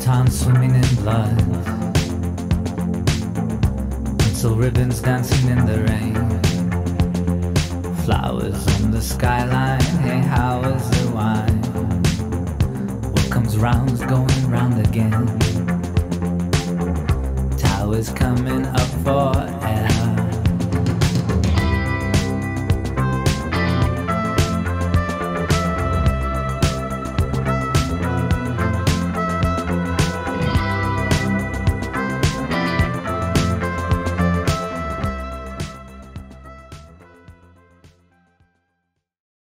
town swimming in blood, pencil ribbons dancing in the rain, flowers on the skyline.